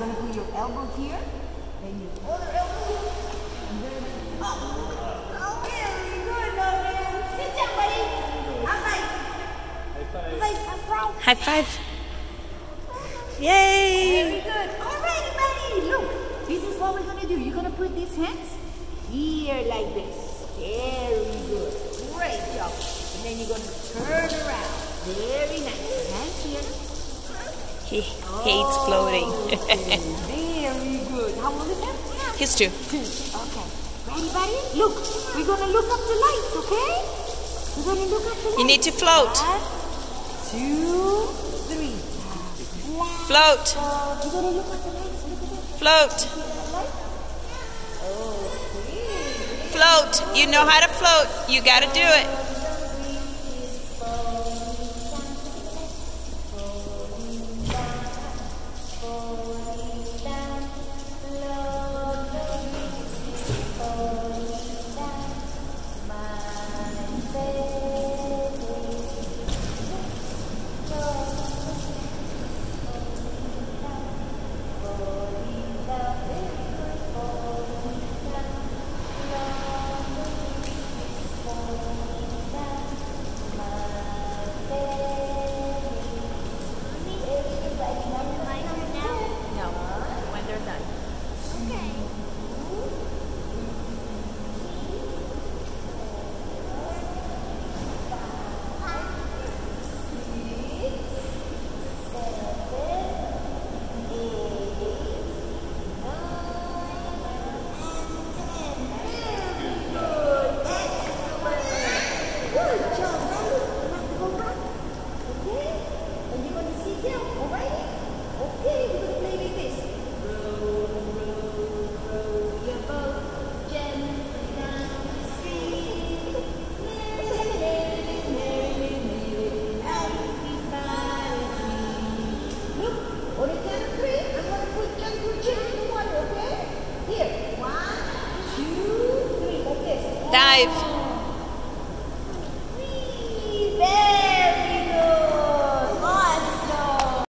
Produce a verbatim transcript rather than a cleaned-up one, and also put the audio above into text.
gonna put your elbow here, then your other elbow here, and then up. Oh, very good, Logan. Sit down, buddy. High five. High five. I'm proud. High five. Yay! Very good. All right, buddy. Look, this is what we're gonna do. You're gonna put these hands here like this. Very good. Great job. And then you're gonna turn around. Very nice. Hands here. He hates floating. Okay. Very good. How old is him? He's two. Two. Okay. Ready, buddy? Look, we're gonna look up the lights, okay? We're gonna look up the lights. You need to float. One, two, three. One. Float. Uh, we're gonna look at the lights. Look at that. Float. Okay. Float. You know how to float. You gotta do it. Dive.